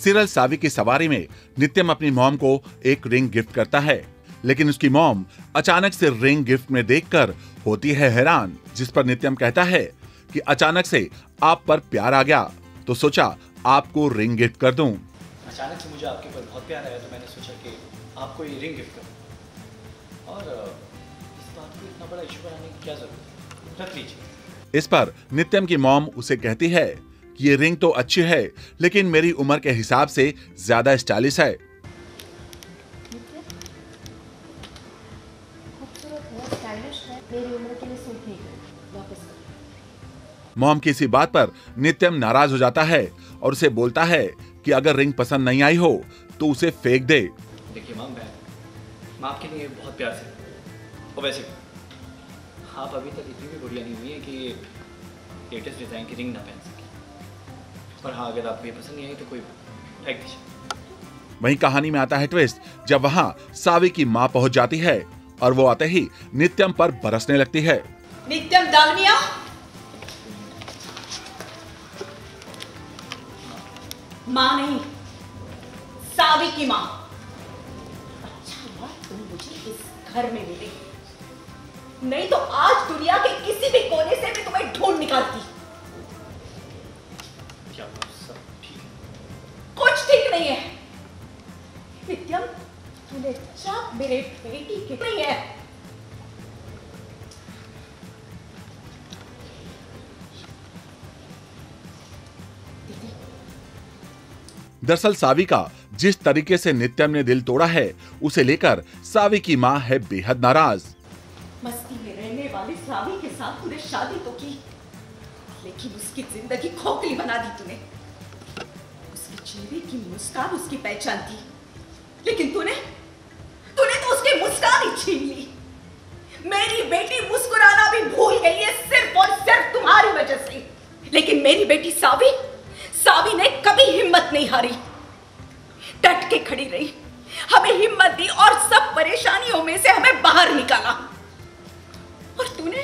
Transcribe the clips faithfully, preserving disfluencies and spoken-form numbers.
Serial सावी की सवारी में नित्यम अपनी मॉम को एक रिंग गिफ्ट करता है, लेकिन उसकी मॉम अचानक से रिंग गिफ्ट में देखकर होती है हैरान, जिस पर नित्यम कहता है कि अचानक से आप पर प्यार आ गया तो सोचा आपको रिंग गिफ्ट कर दूं। अचानक से मुझे आपके ऊपर बहुत प्यार आया तो मैंने सोचा कि आपको ये रिंग गिफ्ट करूं। और इस बात को इतना बड़ा इशू बनाने की क्या जरूरत है, रख लीजिए। इस पर नित्यम की मॉम उसे कहती है कि ये रिंग तो अच्छी है, लेकिन मेरी उम्र के हिसाब से ज्यादा स्टाइलिश है। मॉम की इसी बात पर नित्यम नाराज हो जाता है और उसे बोलता है कि अगर रिंग पसंद नहीं आई हो तो उसे फेंक दे। देखिए मॉम, मैं मैं आपके लिए बहुत प्यार से, और वैसे आप अभी तक इतनी भी बढ़िया नहीं हुई है कि लेटेस्ट डिजाइन की रिंग ना पहन सके। पर हाँ, अगर आपको ये पसंद नहीं आई तो कोई फेंक दीजिए। वहीं कहानी में आता है ट्विस्ट, जब वहां सावी की मां पहुंच जाती है और वो आते ही नित्यम पर बरसने लगती है। नित्यम दालमिया, मां नहीं, सावी की मां। अच्छा हुआ तुम मुझे इस घर में मिली, नहीं तो आज दुनिया के किसी भी कोने से मैं तुम्हें ढूंढ निकालती। क्या सब ठीक है? कुछ ठीक नहीं है। नित्यम, तूने चाक मेरे बेटी की नहीं है। दरअसल सावी का जिस तरीके से नित्यम ने दिल तोड़ा है, उसे लेकर सावी की मां है बेहद नाराज। मस्ती में रहने वाली सावी के साथ तूने शादी तो की, लेकिन उसकी जिंदगी खोखली बना दी तूने। उसके चेहरे की मुस्कान उसकी पहचान थी, लेकिन तूने तूने तो उसकी मुस्कान ही छीन ली। मेरी बेटी मुस्कुराना भी भूल गई है सिर्फ और सिर्फ तुम्हारी वजह से। लेकिन मेरी बेटी सावी सावी ने कभी हिम्मत नहीं हारी, डट के खड़ी रही, हमें हिम्मत दी और सब परेशानियों में से हमें बाहर निकाला। और तूने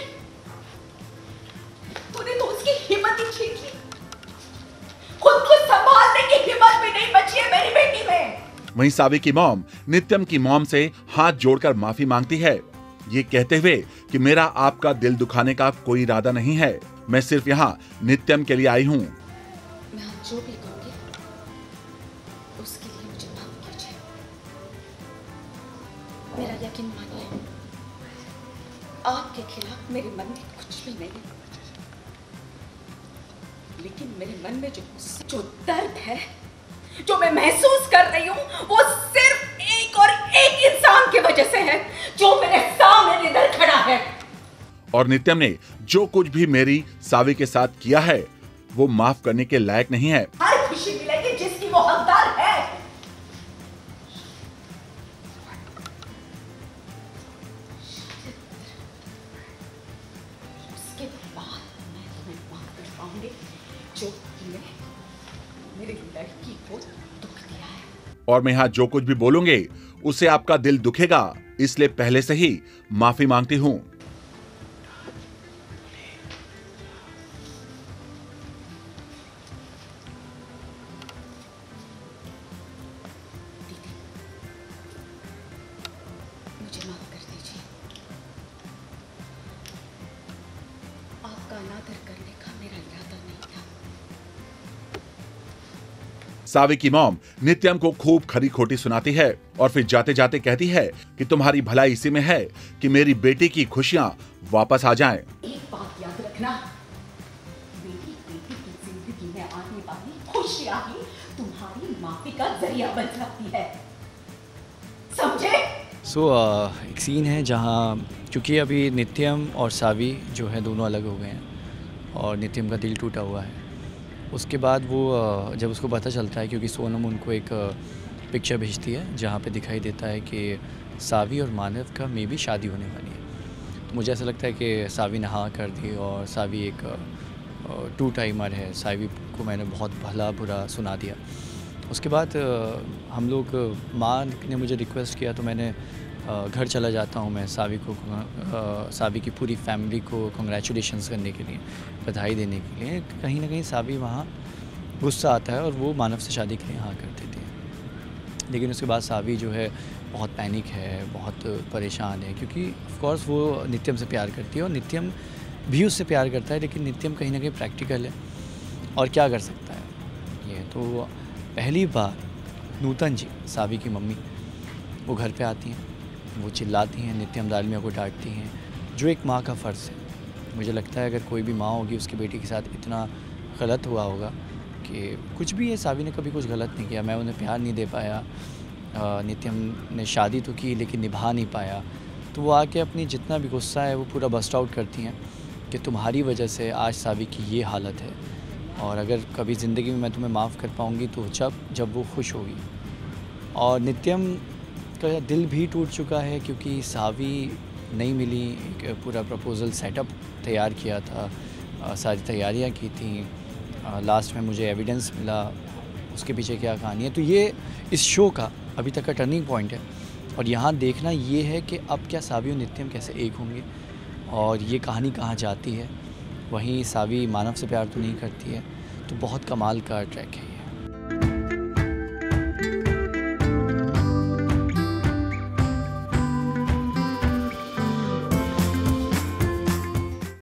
तूने तो उसकी हिम्मत ही छीन ली। खुद को संभालने की हिम्मत भी नहीं बची है मेरी बेटी में। वहीं सावी की मॉम नित्यम की मॉम से हाथ जोड़कर माफी मांगती है, ये कहते हुए कि मेरा आपका दिल दुखाने का कोई इरादा नहीं है, मैं सिर्फ यहाँ नित्यम के लिए आई हूँ। मैं जो भी कहूंगी उसके लिए मुझे माफ कीजिए। मेरा यकीन मानिए, आपके खिलाफ मेरे मन में कुछ भी नहीं है, लेकिन मेरे मन में जो जो दर्द है, जो मैं महसूस कर रही हूँ, वो सिर्फ एक और एक इंसान की वजह से है, जो मेरे सामने इधर खड़ा है। और नित्यम ने जो कुछ भी मेरी सावी के साथ किया है वो माफ करने के लायक नहीं है। हर खुशी मिलेगी जिसकी वो हकदार है। उसके बाद मैं तुम्हें माफ कर पाऊंगी जो तुमने मेरी लड़की को दुख दिया है। और मैं यहाँ जो कुछ भी बोलूंगी उससे आपका दिल दुखेगा, इसलिए पहले से ही माफी मांगती हूँ। मुझे माफ कर दीजिए। आपका अनादर करने का मेरा इरादा नहीं था। सावी की मॉम नित्यम को खूब खरी खोटी सुनाती है और फिर जाते जाते कहती है कि तुम्हारी भलाई इसी में है कि मेरी बेटी की खुशियां वापस आ जाएं। एक बात याद रखना, मेरी बेटी की जिंदगी में आने वाली खुशियां ही तुम्हारी माफी का जरिया बन सकती है, समझे? सो so, uh, एक सीन है जहाँ, क्योंकि अभी नित्यम और सावी जो है दोनों अलग हो गए हैं और नित्यम का दिल टूटा हुआ है। उसके बाद वो uh, जब उसको पता चलता है, क्योंकि सोनम उनको एक uh, पिक्चर भेजती है जहाँ पे दिखाई देता है कि सावी और मानव का मे बी शादी होने वाली है। तो मुझे ऐसा लगता है कि सावी ने हाँ कर दी और सावी एक uh, टू टाइमर है। सावी को मैंने बहुत भला बुरा सुना दिया। उसके बाद हम लोग, माँ ने मुझे रिक्वेस्ट किया तो मैंने घर चला जाता हूँ मैं सावी को, सावी की पूरी फैमिली को कंग्रेचुलेशंस करने के लिए, बधाई देने के लिए। कहीं ना कहीं सावी वहाँ गुस्सा आता है और वो मानव से शादी के लिए हाँ कर देती है। लेकिन उसके बाद सावी जो है बहुत पैनिक है, बहुत परेशान है, क्योंकि ऑफ कोर्स वो नित्यम से प्यार करती है और नित्यम भी उससे प्यार करता है, लेकिन नित्यम कहीं ना कहीं प्रैक्टिकल है और क्या कर सकता है ये। तो पहली बार नूतन जी, सावी की मम्मी, वो घर पे आती हैं, वो चिल्लाती हैं, नित्यम दालमिया को डांटती हैं, जो एक माँ का फ़र्ज़ है। मुझे लगता है अगर कोई भी माँ होगी उसकी बेटी के साथ इतना गलत हुआ होगा कि कुछ भी है, सावी ने कभी कुछ गलत नहीं किया, मैं उन्हें प्यार नहीं दे पाया, नित्यम ने शादी तो की लेकिन निभा नहीं पाया, तो वो आके अपनी जितना भी गुस्सा है वो पूरा बस्ट आउट करती हैं कि तुम्हारी वजह से आज सावी की ये हालत है, और अगर कभी ज़िंदगी में मैं तुम्हें माफ़ कर पाऊँगी तो जब जब वो खुश होगी। और नित्यम का दिल भी टूट चुका है क्योंकि सावी नहीं मिली, एक पूरा प्रपोज़ल सेटअप तैयार किया था, सारी तैयारियां की थी, लास्ट में मुझे एविडेंस मिला, उसके पीछे क्या कहानी है। तो ये इस शो का अभी तक का टर्निंग पॉइंट है और यहाँ देखना ये है कि अब क्या सावी और नित्यम कैसे एक होंगे और ये कहानी कहाँ जाती है। वहीं सावी मानव से प्यार तो नहीं करती है, तो बहुत कमाल का ट्रैक है।